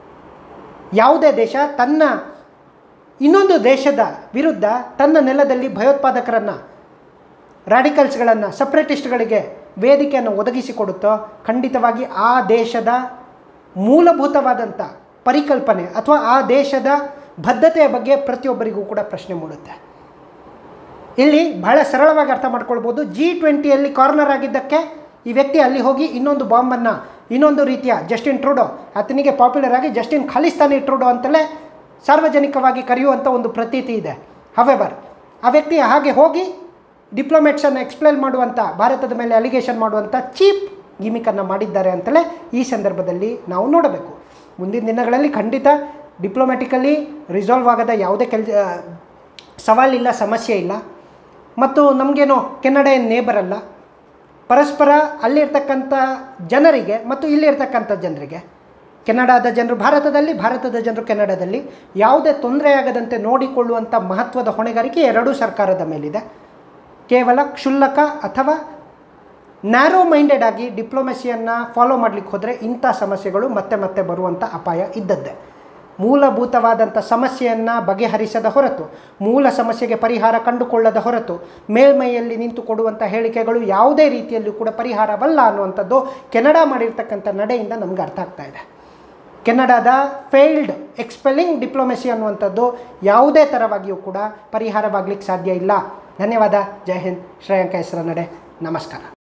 ಯಾವುದೇ ದೇಶ ತನ್ನ ಇನ್ನೊಂದು ದೇಶದ ವಿರುದ್ಧ ತನ್ನ ನೆಲದಲ್ಲಿ ಭಯೋತ್ಪಾದಕರನ್ನು, ರ್ಯಾಡಿಕಲ್ಸ್ಗಳನ್ನು, ಸಪ್ರೇಟಿಸ್ಟ್ಗಳಿಗೆ ವೇದಿಕೆಯನ್ನು ಒದಗಿಸಿಕೊಡುತ್ತೋ ಖಂಡಿತವಾಗಿ ಆ ದೇಶದ ಮೂಲಭೂತವಾದಂಥ ಪರಿಕಲ್ಪನೆ ಅಥವಾ ಆ ದೇಶದ ಬದ್ಧತೆಯ ಬಗ್ಗೆ ಪ್ರತಿಯೊಬ್ಬರಿಗೂ ಕೂಡ ಪ್ರಶ್ನೆ ಮೂಡುತ್ತೆ. ಇಲ್ಲಿ ಬಹಳ ಸರಳವಾಗಿ ಅರ್ಥ ಮಾಡ್ಕೊಳ್ಬೋದು. ಜಿ ಟ್ವೆಂಟಿಯಲ್ಲಿ ಕಾರ್ನರ್ ಆಗಿದ್ದಕ್ಕೆ ಈ ವ್ಯಕ್ತಿ ಅಲ್ಲಿ ಹೋಗಿ ಇನ್ನೊಂದು ಬಾಂಬನ್ನು, ಇನ್ನೊಂದು ರೀತಿಯ ಜಸ್ಟಿನ್ ಟ್ರೂಡೋ, ಆತನಿಗೆ ಪಾಪ್ಯುಲರ್ ಆಗಿ ಜಸ್ಟಿನ್ ಖಾಲಿಸ್ತಾನಿ ಟ್ರೂಡೋ ಅಂತಲೇ ಸಾರ್ವಜನಿಕವಾಗಿ ಕರೆಯುವಂಥ ಒಂದು ಪ್ರತೀತಿ ಇದೆ. ಹವೆವರ್ ಆ ವ್ಯಕ್ತಿ ಹಾಗೆ ಹೋಗಿ ಡಿಪ್ಲೊಮೇಟ್ಸನ್ನು ಎಕ್ಸ್ಪ್ಲೇನ್ ಮಾಡುವಂಥ, ಭಾರತದ ಮೇಲೆ ಅಲಿಗೇಷನ್ ಮಾಡುವಂಥ ಚೀಪ್ ಗಿಮಿಕನ್ನು ಮಾಡಿದ್ದಾರೆ ಅಂತಲೇ ಈ ಸಂದರ್ಭದಲ್ಲಿ ನಾವು ನೋಡಬೇಕು. ಮುಂದಿನ ದಿನಗಳಲ್ಲಿ ಖಂಡಿತ ಡಿಪ್ಲೊಮ್ಯಾಟಿಕಲಿ ರಿಸಾಲ್ವ್ ಆಗದ ಯಾವುದೇ ಕೆಲ್ ಸವಾಲಿಲ್ಲ, ಸಮಸ್ಯೆ ಇಲ್ಲ. ಮತ್ತು ನಮಗೇನೋ ಕೆನಡಾ ಏನು ನೇಬರ್ ಅಲ್ಲ. ಪರಸ್ಪರ ಅಲ್ಲಿರ್ತಕ್ಕಂಥ ಜನರಿಗೆ ಮತ್ತು ಇಲ್ಲಿರ್ತಕ್ಕಂಥ ಜನರಿಗೆ, ಕೆನಡಾದ ಜನರು ಭಾರತದಲ್ಲಿ, ಭಾರತದ ಜನರು ಕೆನಡಾದಲ್ಲಿ ಯಾವುದೇ ತೊಂದರೆಯಾಗದಂತೆ ನೋಡಿಕೊಳ್ಳುವಂಥ ಮಹತ್ವದ ಹೊಣೆಗಾರಿಕೆ ಎರಡೂ ಸರ್ಕಾರದ ಮೇಲಿದೆ. ಕೇವಲ ಕ್ಷುಲ್ಲಕ ಅಥವಾ ನ್ಯಾರೋ ಮೈಂಡೆಡ್ ಆಗಿ ಡಿಪ್ಲೊಮೆಸಿಯನ್ನು ಫಾಲೋ ಮಾಡಲಿಕ್ಕೆ ಹೋದರೆ ಇಂಥ ಸಮಸ್ಯೆಗಳು ಮತ್ತೆ ಮತ್ತೆ ಬರುವಂಥ ಅಪಾಯ ಇದ್ದದ್ದೇ. ಮೂಲಭೂತವಾದಂಥ ಸಮಸ್ಯೆಯನ್ನು ಬಗೆಹರಿಸದ ಹೊರತು, ಮೂಲ ಸಮಸ್ಯೆಗೆ ಪರಿಹಾರ ಕಂಡುಕೊಳ್ಳದ ಹೊರತು ಮೇಲ್ಮೈಯಲ್ಲಿ ನಿಂತು ಕೊಡುವಂಥ ಹೇಳಿಕೆಗಳು ಯಾವುದೇ ರೀತಿಯಲ್ಲೂ ಕೂಡ ಪರಿಹಾರವಲ್ಲ ಅನ್ನುವಂಥದ್ದು ಕೆನಡಾ ಮಾಡಿರ್ತಕ್ಕಂಥ ನಡೆಯಿಂದ ನಮ್ಗೆ ಅರ್ಥ ಆಗ್ತಾ ಇದೆ. ಕೆನಡಾದ ಫೇಲ್ಡ್ ಎಕ್ಸ್ಪೆಲ್ಲಿಂಗ್ ಡಿಪ್ಲೊಮೆಸಿ ಅನ್ನುವಂಥದ್ದು ಯಾವುದೇ ಥರವಾಗಿಯೂ ಕೂಡ ಪರಿಹಾರವಾಗಲಿಕ್ಕೆ ಸಾಧ್ಯ ಇಲ್ಲ. ಧನ್ಯವಾದ. ಜೈ ಹಿಂದ್. ಶ್ರೇಯಾಂಕ ಹೆಸರ ನಡೆ. ನಮಸ್ಕಾರ.